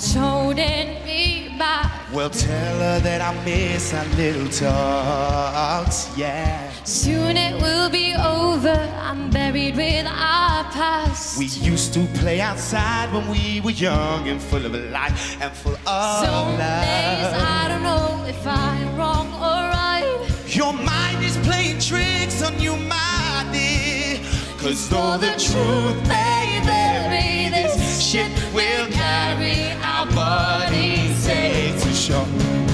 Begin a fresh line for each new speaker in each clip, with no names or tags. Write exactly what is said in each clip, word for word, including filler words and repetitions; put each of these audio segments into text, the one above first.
that's holding me back.
Well, tell her that I miss our little talks, yeah.
Soon it will be over, I'm buried with our past.
We used to play outside when we were young and full of life and full of
Some
love.
days I don't know if I'm wrong or right.
Your mind is playing tricks on you, my dear. Cause though the truth may vary, this ship will carry our bodies safe to shore.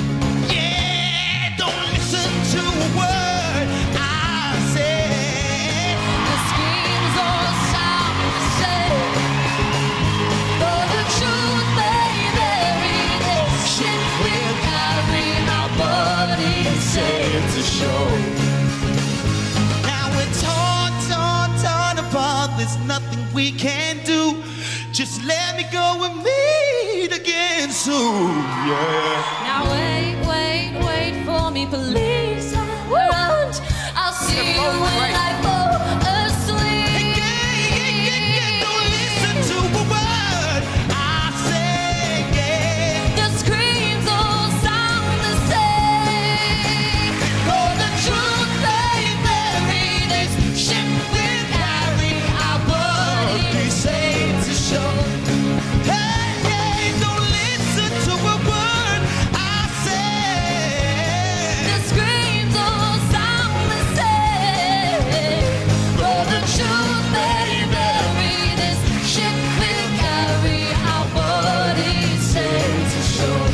Yeah, don't listen to a word I say.
The screams all sound the same. Though the truth may vary, this ship will carry our bodies safe to shore.
Now we're torn, torn, torn apart. There's nothing we can do. Just let me go and meet again soon, yeah.
Now wait, wait, wait for me, please. Around, I'll see you when I fall asleep.
Hey, yeah, yeah, yeah, yeah. Don't listen to a word I say, yeah.
The screams all sound the same.
Though the truth may vary, this ship will carry our bodies safe to shore. Hey, hey, don't listen to a word I say.
The screams all sound the same. Though the truth may vary, this ship will carry our bodies safe to shore.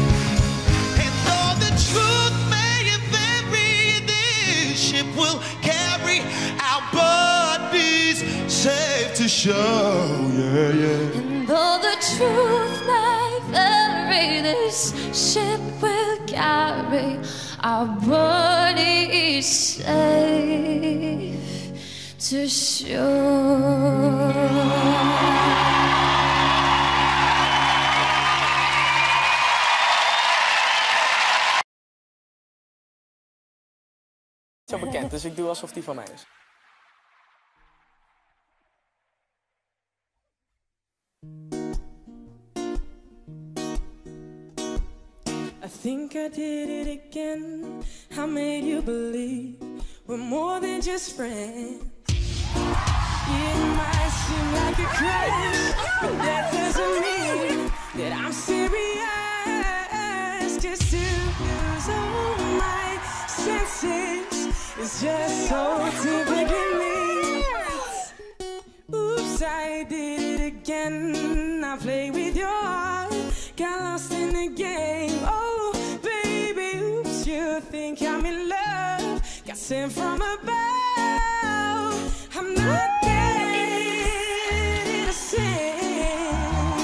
And though the truth may vary, this ship will carry our bodies safe to shore. Yeah, yeah.
And though the truth may vary, this ship will carry our bodies safe to shore.
Zo bekend, dus ik doe alsof die van mij is. I think I did it again. I made you believe we're more than just friends. It might seem like a crash, but that doesn't mean that I'm serious. Just to lose all my senses is just so typical me. Oops, I did it again. I played with your heart, got lost in the game. Oh, baby, oops, you think I'm in love? Got sent from above. I'm not that innocent.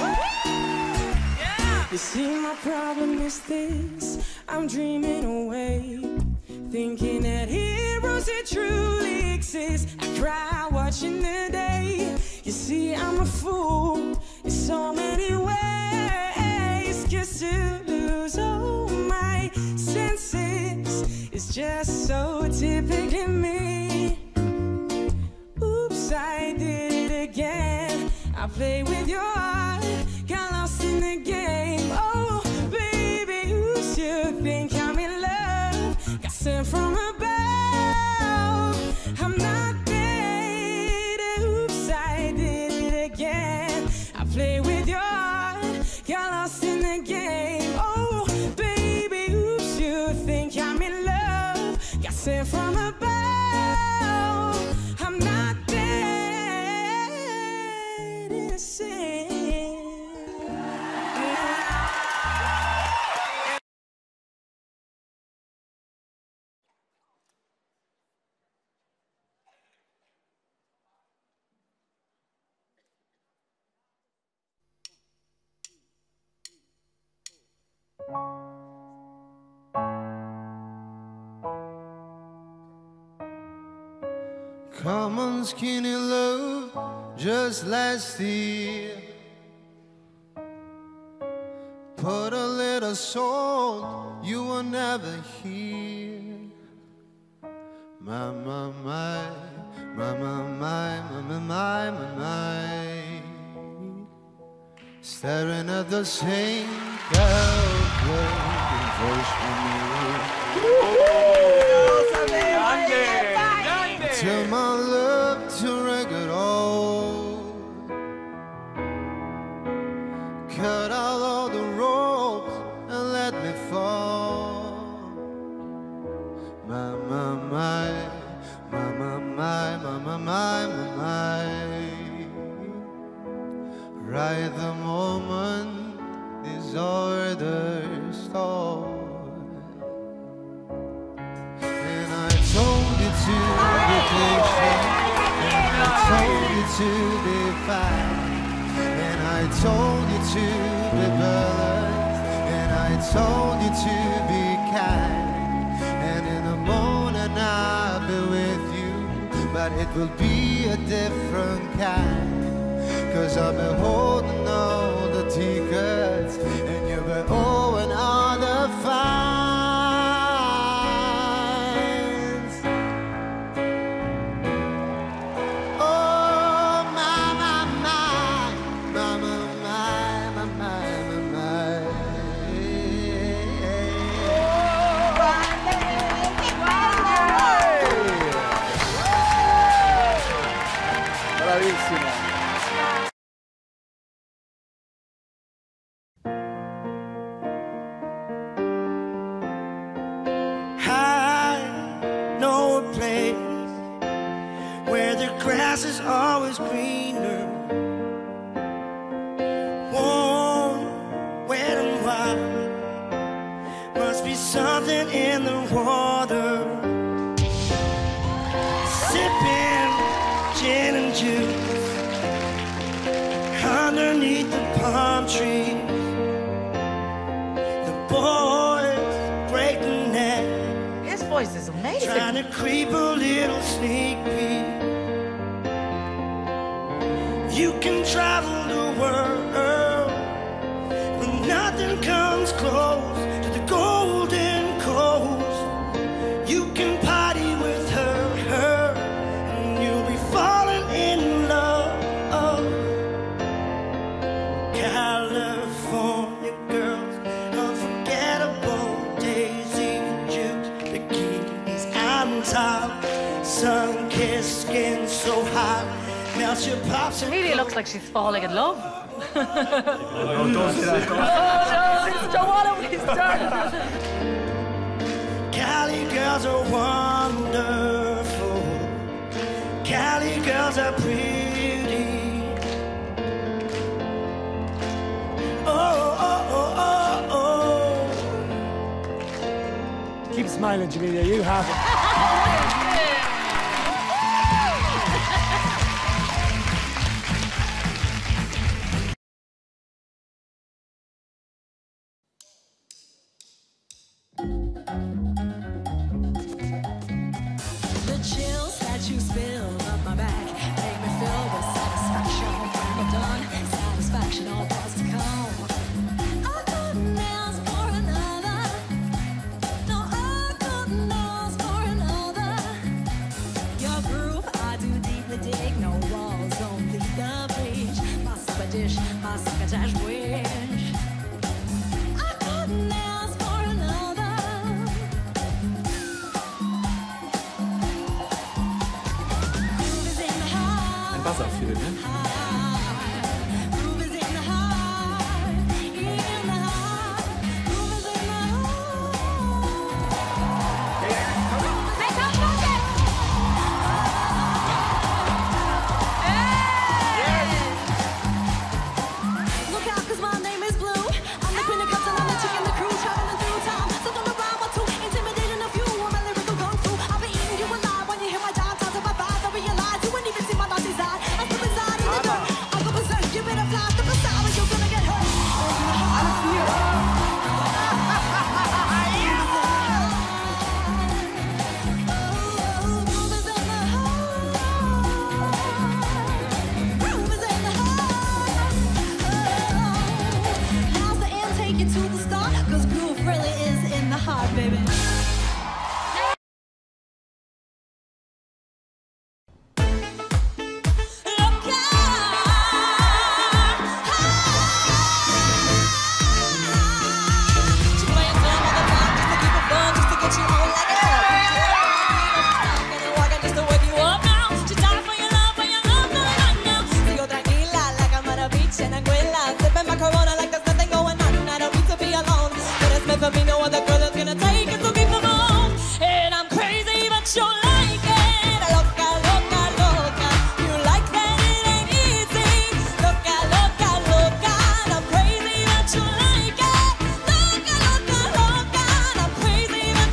You see, my problem is this: I'm dreaming away, thinking that heroes that truly exist. I cry watching the day. You see, I'm a fool in so many ways. Just to lose all my senses is just so typical me. Oops, I did it again. I played with your heart, got lost in the game. Oh, baby, oops, you think I'm in love? Got sent from above. I'm not dead. Oops, I did it again. I played with your heart, got lost in the game. Oh, baby, oops, you think I'm in love? Got sent from above. I'm not dead innocent.
Come on, skinny love, just last year. Put a little salt, you will never hear. My, my, my, my, my, my, my, my, my, my. staring at the same girl playing voice for me. Till my love to record all, cut out all the ropes and let me fall. My, my, my, my, my, my, my, my, my, my, my. Right the moment disorder started, and I told you to be patient, and I told you to be fine, and I told you to be balanced, and I told you to be kind, and in the morning I'll be with you, but it will be a different kind. Cause I'll be holding all the tickets and you'll be owing all the fines. Oh, my, my, my, my, my, my, my, my, my.
Bravissimo.
Is always greener, warm, wet and wild. Must be something in the water. Sipping gin and juice underneath the palm trees. The boys break the neck.
His voice is amazing.
Trying to creep a little sneak peek. You can travel the world, but nothing comes close to the golden coast. You can party with her, her, and you'll be falling in love. California girls, unforgettable daisy dukes, bikinis on top, sun-kissed skin so hot.
She really looks like she's falling in love.
No, don't say that.
Don't want to start.
Cali girls are wonderful. Cali girls are pretty. Oh, oh, oh, oh, oh.
Keep smiling, Jamelia. You have it.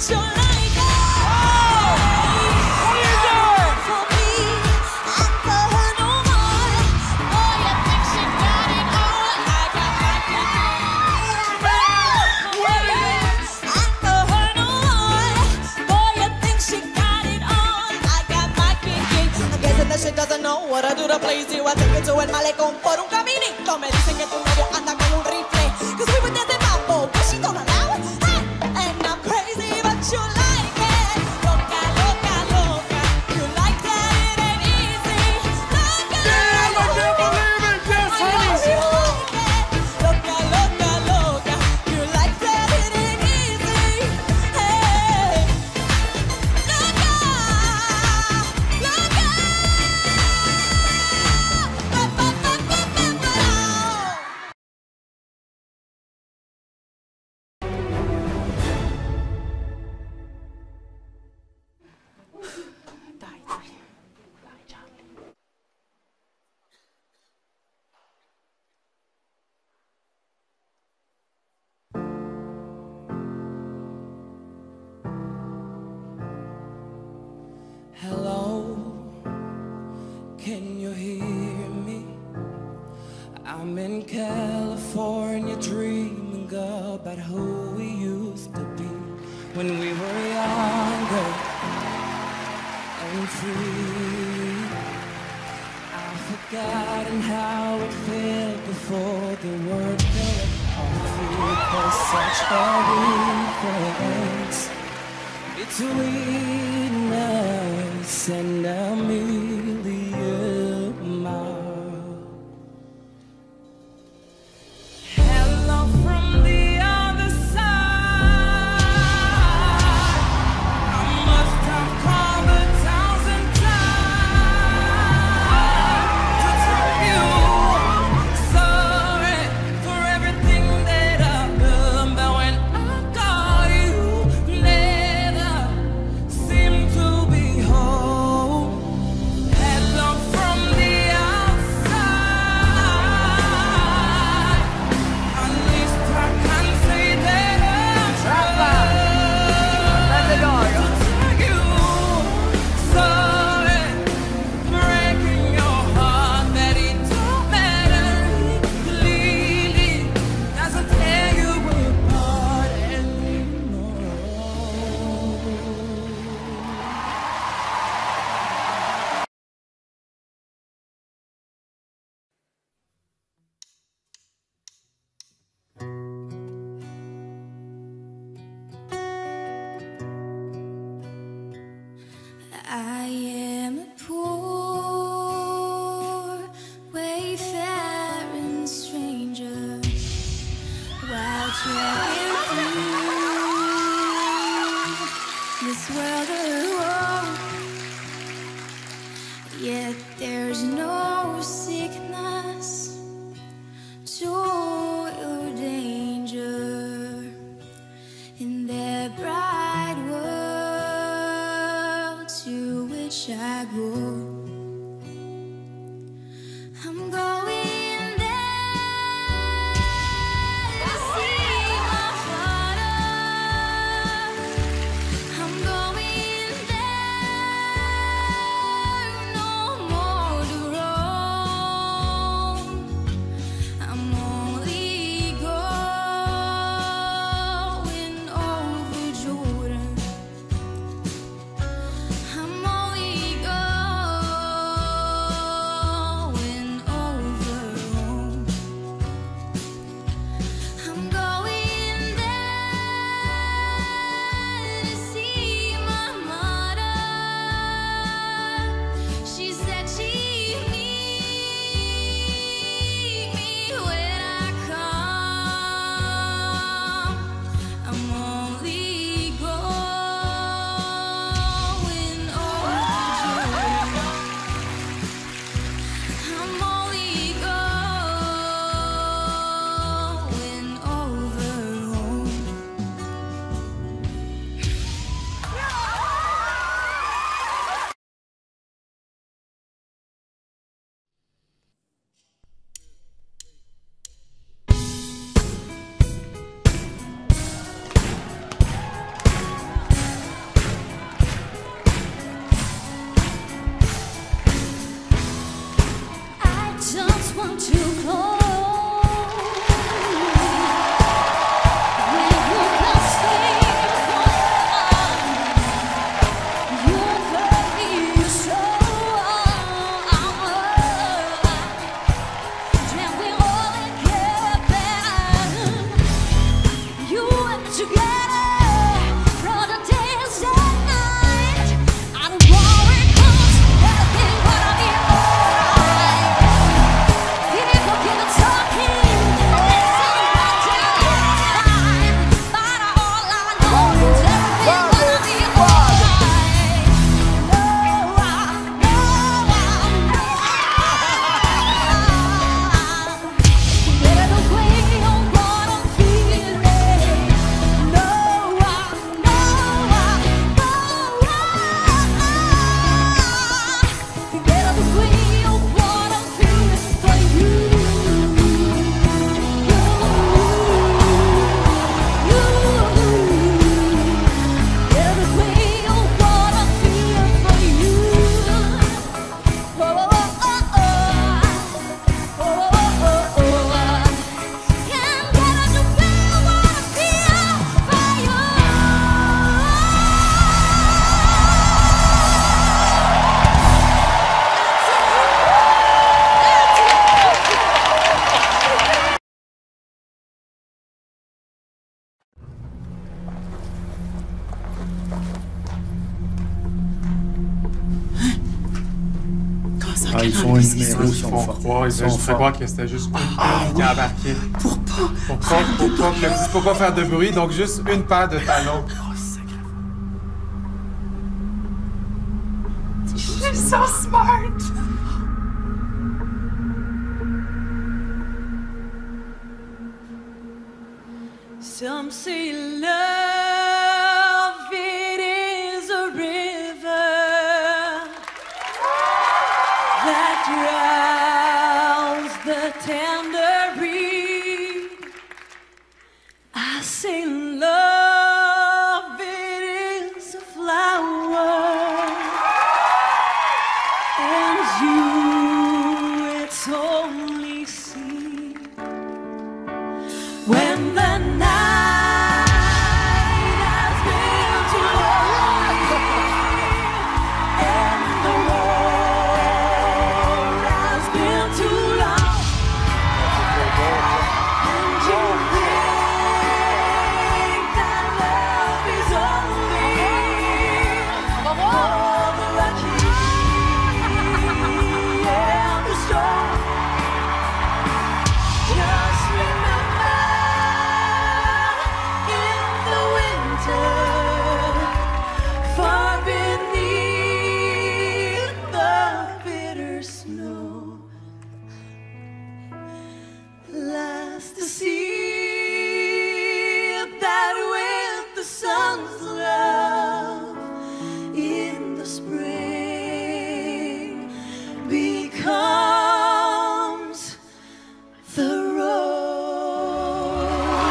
you like it. What are you doing? For me and for her no more. Boy, you think she got it all. I got my kicking. For me and for her no more. Boy, you think she got it all. I got my kicking.
I'm guessing that she doesn't know what I do to please you. I take you to el malecón por un caminito. Me dicen que tu novio anda con un rifle. Cause we were dancing mambo, but she don't allow it. Hey! And I'm crazy, but you like it. Loca, loca, loca. You like that, it ain't easy. Loca,
Damn, I can't believe it, yes, honey.
you like it. Loca, loca, loca. You like that, it ain't easy. Hey! Loca, loca. Ba, ba, ba, ba, ba, ba.
Dai, dai. Dai, Charlie.
Hello, can you hear me? I'm in California dreaming about who we used to be when we were younger and free. I've forgotten how it felt before the world fell apart. There's such a difference between us and a million miles. Hello from the other side. I must have called a thousand times to tell you sorry for everything that I've done. But when I call you, never seem to be home. Hello from the outside. At least I can say that I'm trying to tell you sorry, breaking your heart, that it don't matter. Clearly doesn't tear you apart anymore.
I am a poor wayfaring stranger while traveling through this world alone. Yet there's no sickness, joy or danger in that bright world to which I go. I'm going there to see my father. I'm going there, no more to roam. I'm only going over Jordan. I'm only going
Ah, ils font une numéro, ils font croire, ils font croire que c'était juste une paire qui a embarqué.
Pour pas...
Pour pas, pour pas, que- pour pas faire de bruit, donc juste une paire de talons.
She's so smart.
Some say love, it is a river that drowns the tender reed. I say love, it is a flower, and you, it's only seed. When the night has been too long and the road has been too long, and you think that love is only for the lucky and the strong, just remember in the winter, far beneath the bitter snow, lies the seed that with the sun's love in the spring becomes the road.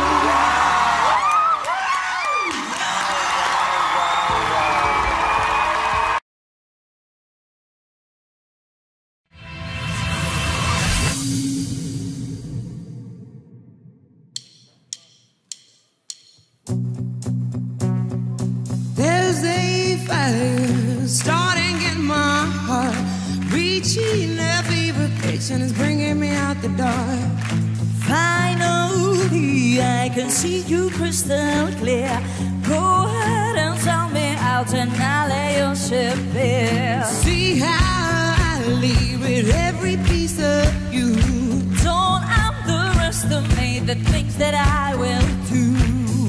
There's a fire starting in my heart, reaching every vocation is bringing me out the door.
Finally, I can see you crystal clear. Go ahead and tell me out and I'll lay your ship bare.
See how I leave with every piece of you.
Don't underestimate the things that I will do.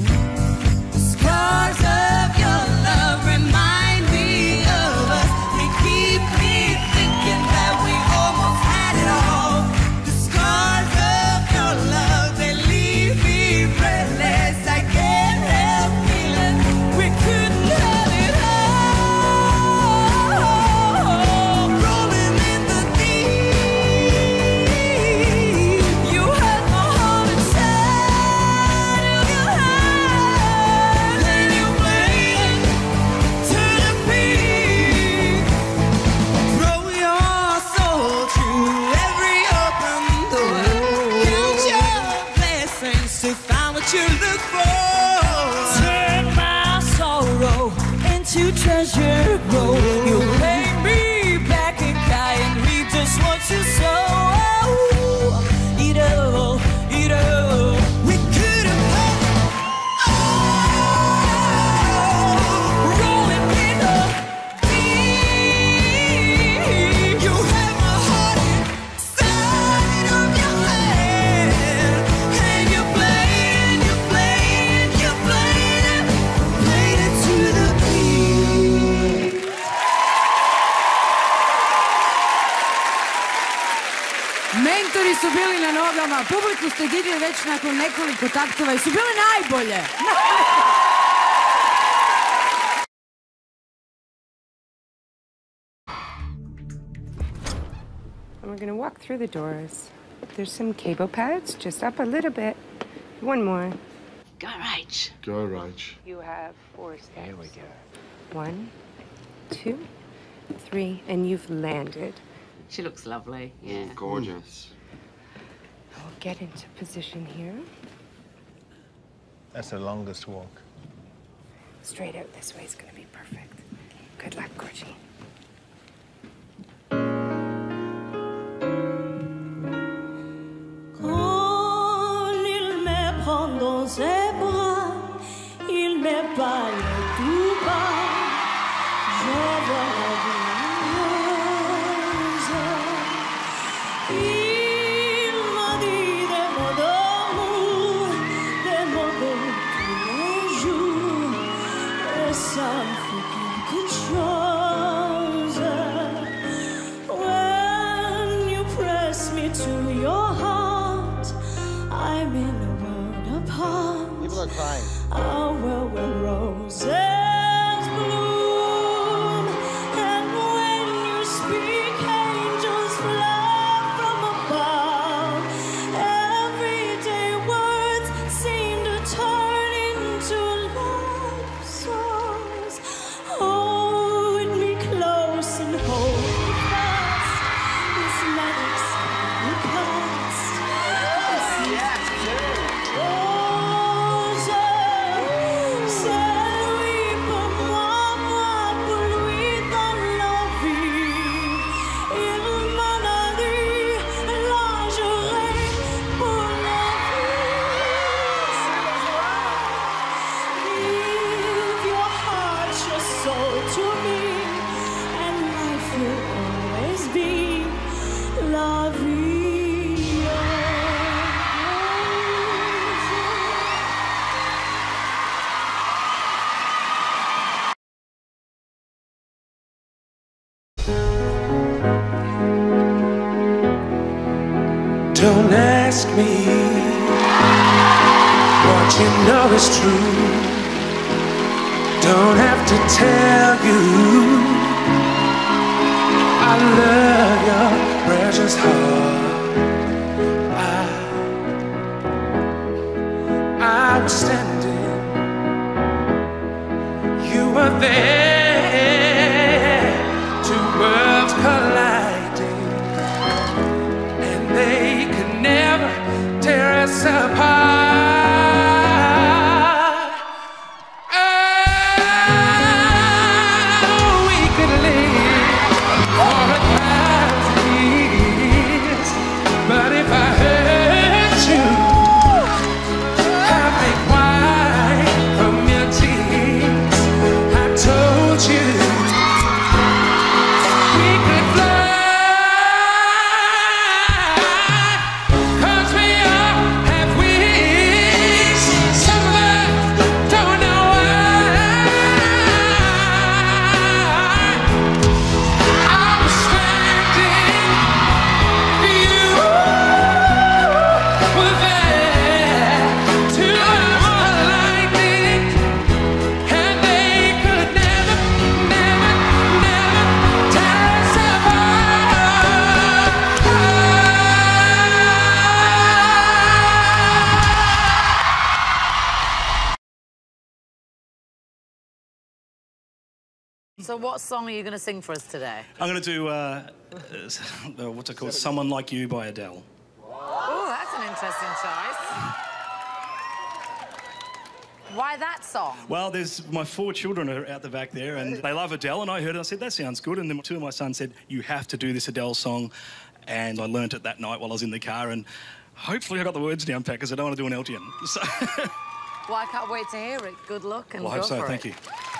Scars of your love remind me of us. They keep me thinking that we almost had it all. The scars of your love, they leave me breathless. I can't help feeling we couldn't have it all. Rolling in the deep, you had my heart inside of your hands, and you played to the beat. Throw your soul through every open door. Count your blessings to find what you look for.
Turn my sorrow into treasure grow. You pay me back in kind, reap just what you sow. Eat all, eat all.
We could have had all.
Rolling in the
deep. You had my heart inside of your hand, and you played, you played, you played it, played it to the beat.
Mentori su bili na nogama, publiku ste digli već nakon nekoliko taktova i su bili najbolje.
And we're going to walk through the doors. There's some cable pads, just up a little bit. One more.
Go right.
Go right.
You have four steps. Here we go. One, two, three, and you've landed.
She looks lovely, yeah.
Gorgeous.
We'll get into position here.
That's the longest walk.
Straight out this way is going to be perfect. Good luck, Orchi.
Quand il me prend dans ses bras, il me parle tout bas. Je vois la vie rose. something controller. When you press me to your heart, I'm in a world apart.
People are crying.
A world where roses bloom, and when you speak, angels fly from above. Everyday words seem to turn into love songs. Hold me close and hold me fast. This magic's the past.
Don't ask me what you know is true. Don't have to tell you I love your precious heart. I, I was standing, you were there, two worlds colliding, and they could never tear us apart.
So what song are you going to sing for us today?
I'm going to do, uh, uh, what's it called? Someone Like You by Adele.
Oh, that's an interesting choice. Why that song?
Well, there's my four children are out the back there, and they love Adele, and I heard it, and I said, that sounds good. And then two of my sons said, you have to do this Adele song. And I learnt it that night while I was in the car, and hopefully I got the words down, Pat, because I don't want to do an Eltian. So
Well, I can't wait to hear it. Good luck and
well, I
go
hope so,
for
thank
it.
you.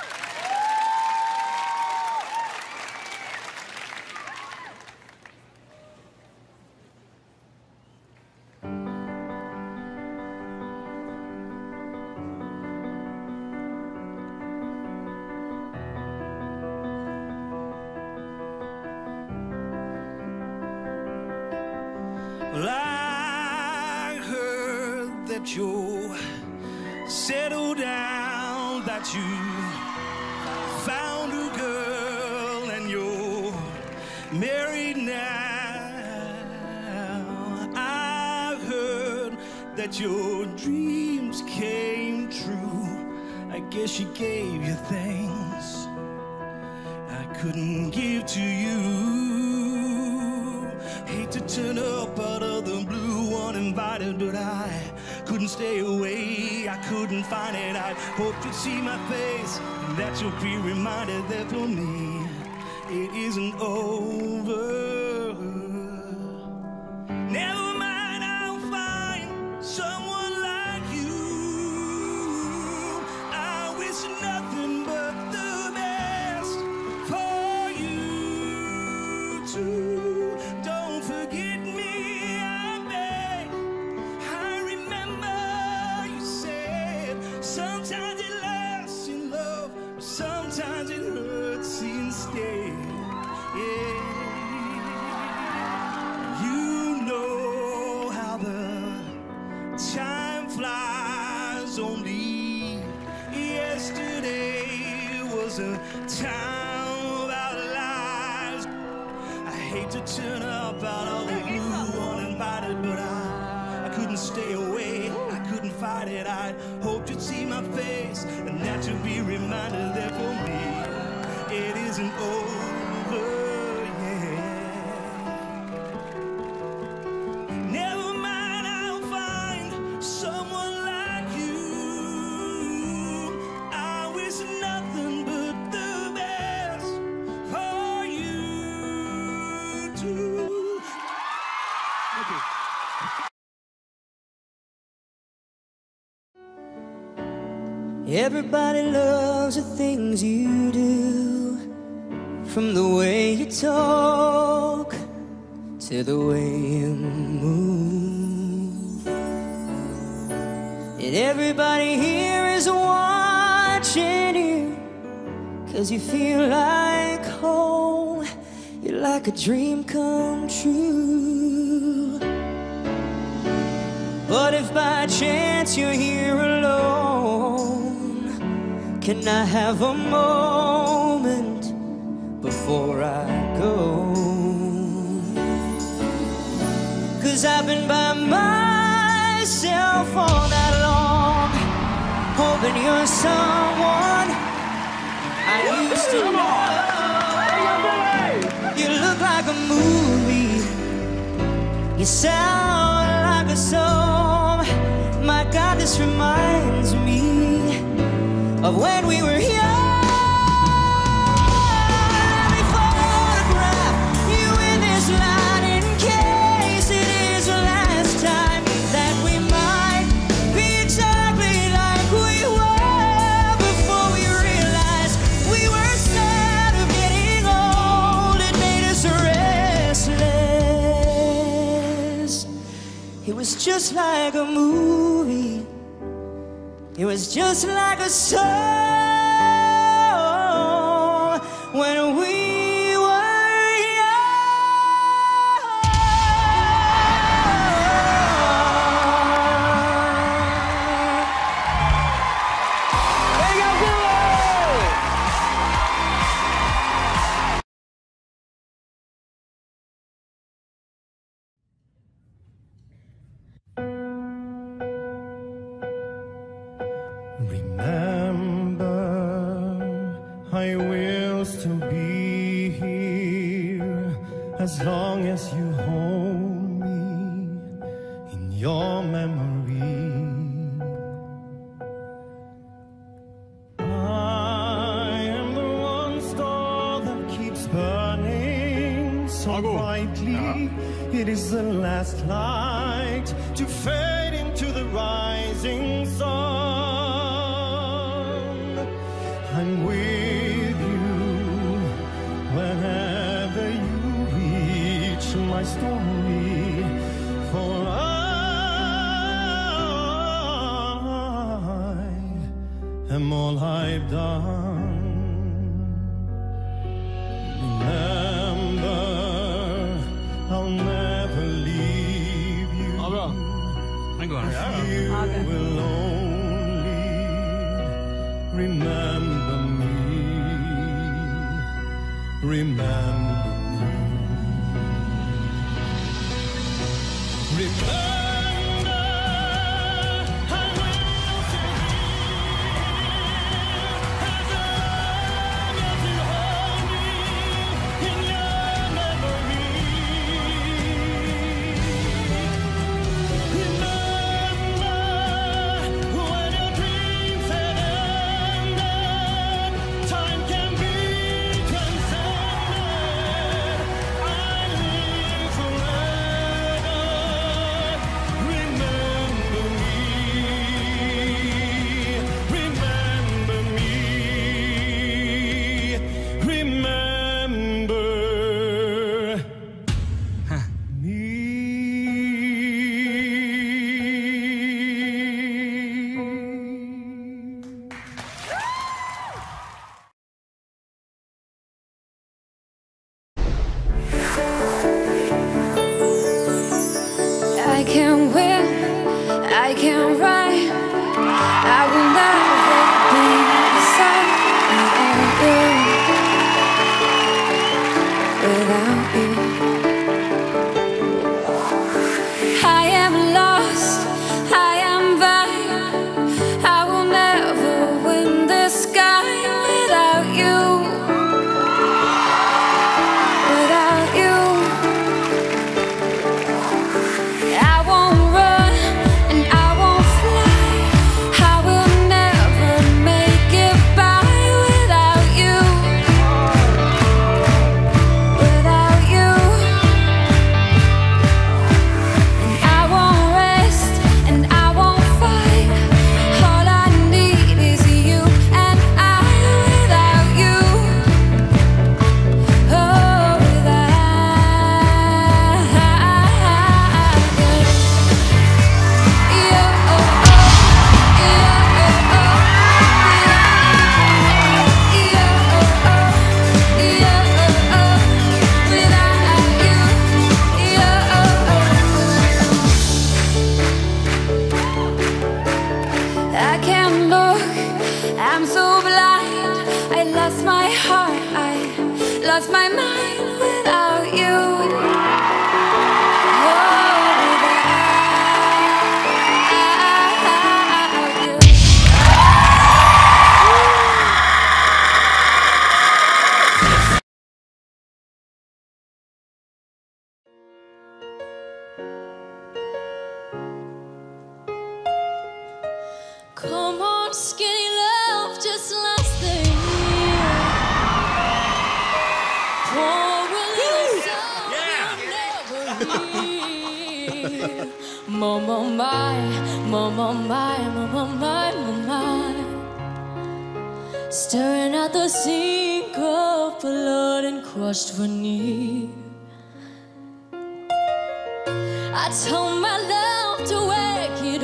Well, I heard that you settled down, that you found a girl and you're married now. I heard that your dreams came true. I guess she gave you things I couldn't give to you. Hate to turn up out of the blue uninvited, but I couldn't stay away. I couldn't find it. I hoped you'd see my face, and that you'll be reminded that for me it isn't over. Never mind, I'll find someone like you. I wish nothing but the best for you too. Don't forget me, I beg. I remember you said sometimes it lasts in love,
sometimes it hurts instead. Yeah. You know how the time flies. Only yesterday was a time of our lives. I hate to turn up out of the blue uninvited, but I, I couldn't stay away. I couldn't fight it. I hoped you'd see my face, and that you'd be reminded that for me it isn't over yet. Never mind, I'll find someone like you. I wish nothing but the best for you too. Thank you.
Everybody loves the things you do, from the way you talk to the way you move. And everybody here is watching you, 'cause you feel like home. You're like a dream come true. But if by chance you're here alone, can I have a moment before I go? 'Cause I've been by myself all that long, hoping you're someone I used to know. You look like a movie, you sound like a song. My God, this reminds me of when we were young. Let me photograph you in this light in case it is the last time that we might be exactly like we were before we realized we were scared of getting old. It made us restless. It was just like a movie. It was just like a song when we were young. There you go,
Remember, I will still be here as long as you hold me in your memory. I am the one star that keeps burning so brightly. It is the last light to fade into the rising sun. I'm with you whenever you reach my story, for I am all I've done. Remember, I'll never leave you. You will only remember me, remember me. Remember, I will stay here as long as you hold me in your memory. Remember when your dreams had ended, time can be transcended.
lost my mind without you.
Come on, skinny love, just last the year. Pour a little song you'll never hear. Mama, my, mama, my, mama, my, mama, my. Staring at the sink of blood and crushed veneer. I told my love to wake it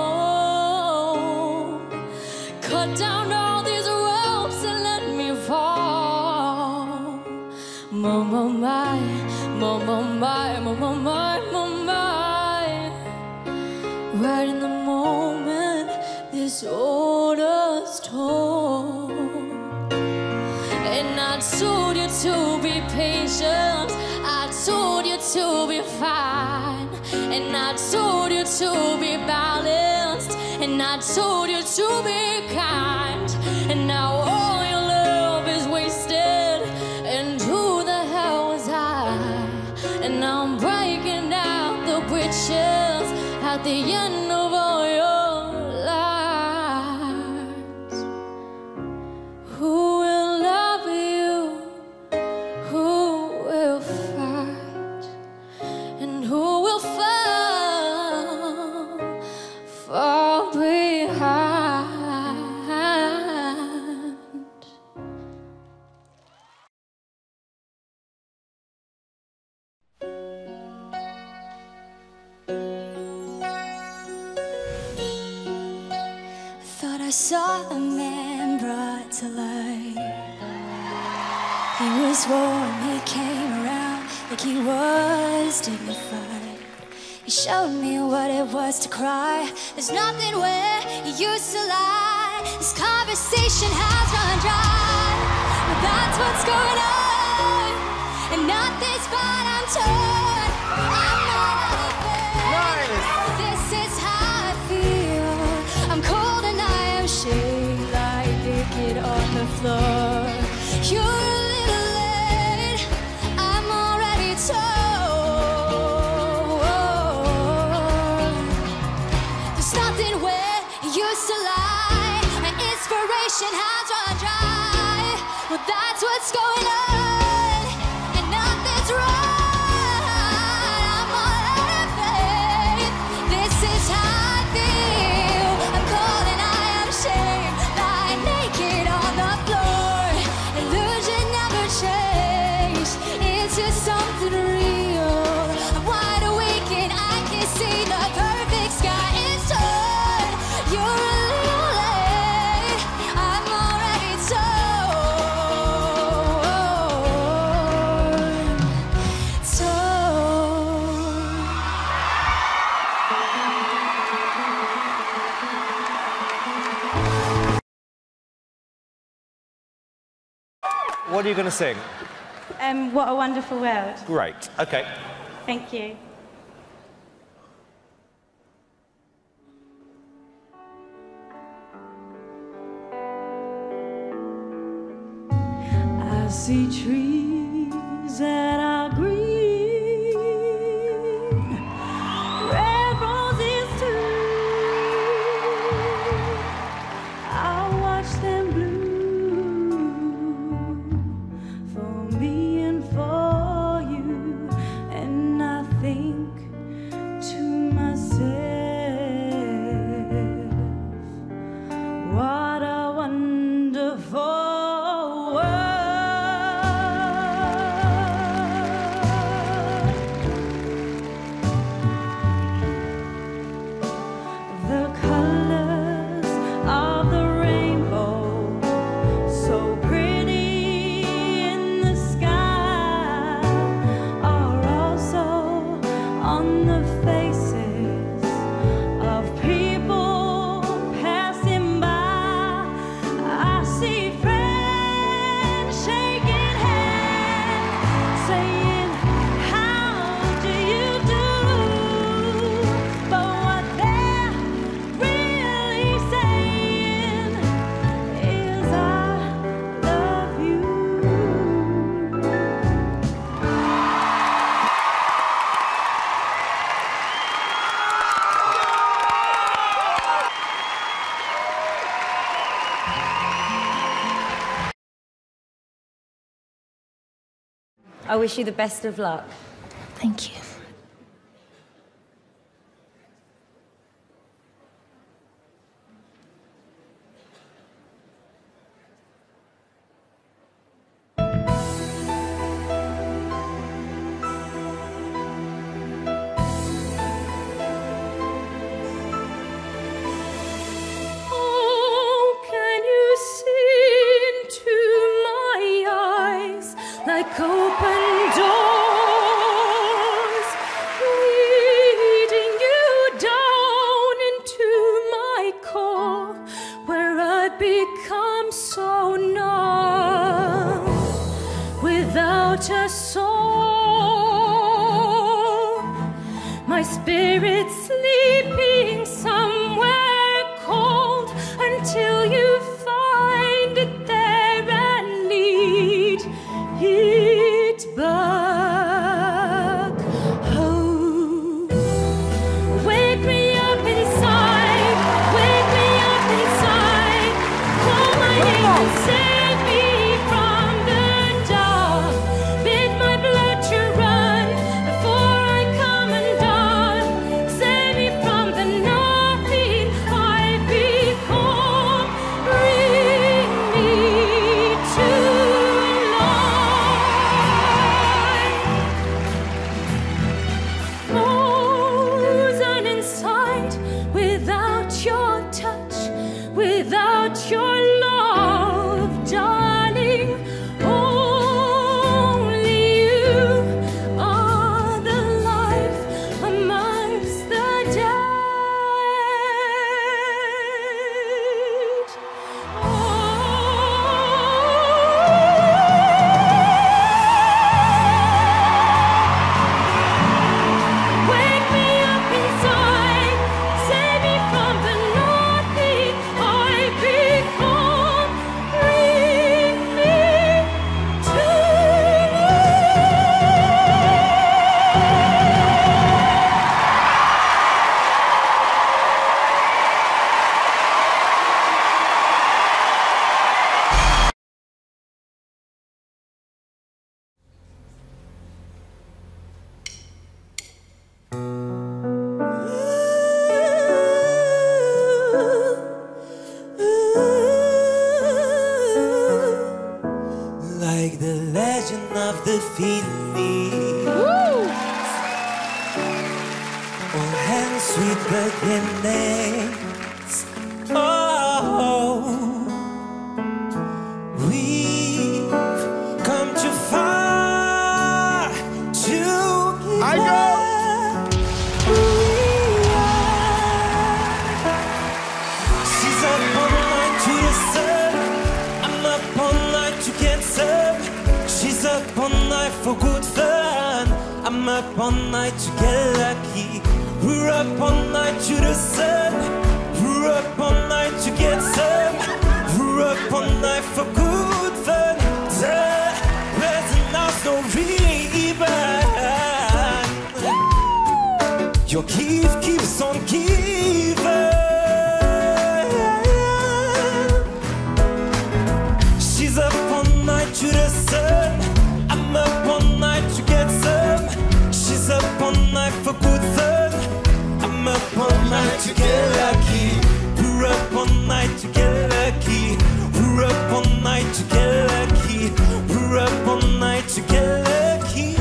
all. Cut down all these ropes and let me fall. Mama, my, mama, my, mama, my, mama, my. Right in the moment this order's torn. And I told you to be patient, I told you to be fine, and I told you to be balanced, and I told you to be kind. And now all your love is wasted, and who the hell was I? And now I'm breaking out the bridges at the end of all your lives. Who will love you? Who will fight? And who will fall, fall behind? Thought I saw a man brought to life. He was warm, he came around like he was dignified. He showed me what it was to cry. There's nothing where he used to lie. This conversation has run dry, but that's what's going on. And not this part I'm torn. I'm not afraid. This is how I feel. I'm cold and I am shaking like naked on the floor. You're a little late, I'm already told. There's nothing where you used to lie. My inspiration has run dry. Well, that's what's going on. And nothing's right. I'm already faith. This is how I feel. I'm cold and I am ashamed. Lying naked on the floor. Illusion never changed into something real. I'm wide awake and I can see the perfect sky is torn. You're a little late, I'm already torn.
What are you going to sing?
Um, what a wonderful world.
Great. Okay.
Thank you.
I see trees that are green, red roses too. I watch them bloom for me and for you, and I think to myself, what a wonderful world.
I wish you the best of luck.
Thank you.
Like open doors, leading you down into my core, where I'd become so numb without a soul. My spirit sleeping somewhere cold until you find it there and lead it back home. Wake me up inside, wake me up inside, call my name and save me from the dark. Bid my blood to run before I come undone. Save me from the nothing I've become. Bring me to frozen inside without your touch, without your love, darling. Only you are the life amongst the dead. Wake me up inside, save me from the nothing I've become. Bring me to
Like the legend of the Phoenix. All hands sweet beginnings. Oh, we've come too far to give I go. She's up all night to the sun. I'm up all night to get some. She's up all night for good fun. I'm up all night to get lucky. We're up all night to the sun. We're up all night to get some. We're up all night for good fun. The present house no rebound. Your gift keeps on giving. She's up all night to the sun. I'm up all night to get some. She's up all night for good fun. I'm up all night to get lucky. We're up all night to get lucky. We're up all night to get lucky. We're up all night to get lucky.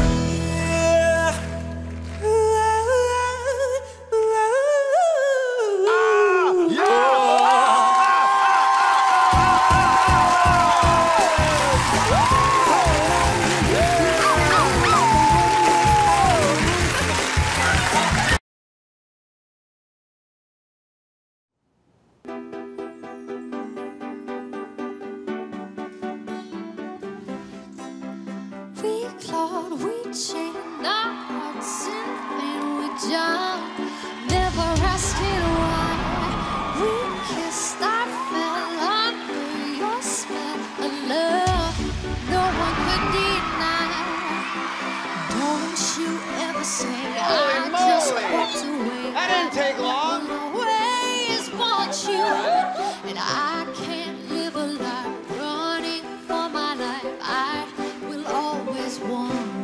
We clawed, we chained our hearts in pain. We jumped, never rested why. We kissed, I fell under your spell of love no one could deny. Don't you ever say I just walked away.
That didn't take long.
I will always want you, and I can't live a life running for my life. I will always want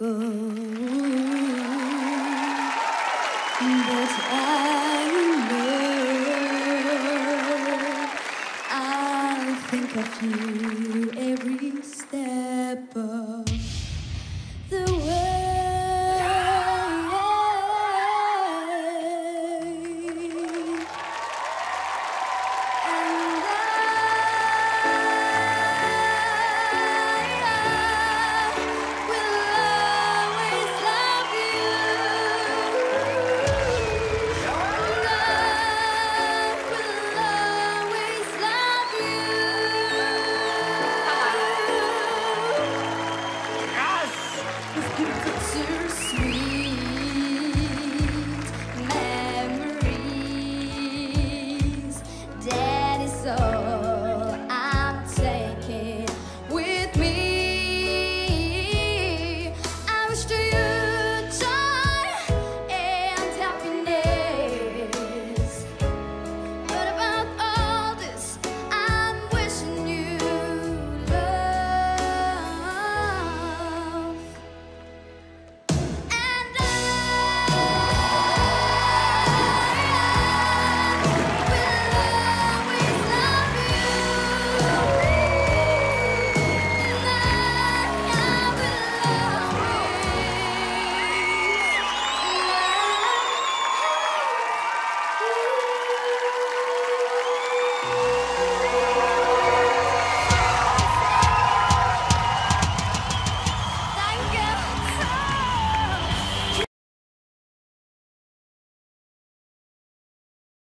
go. But I know I'll think of you every step of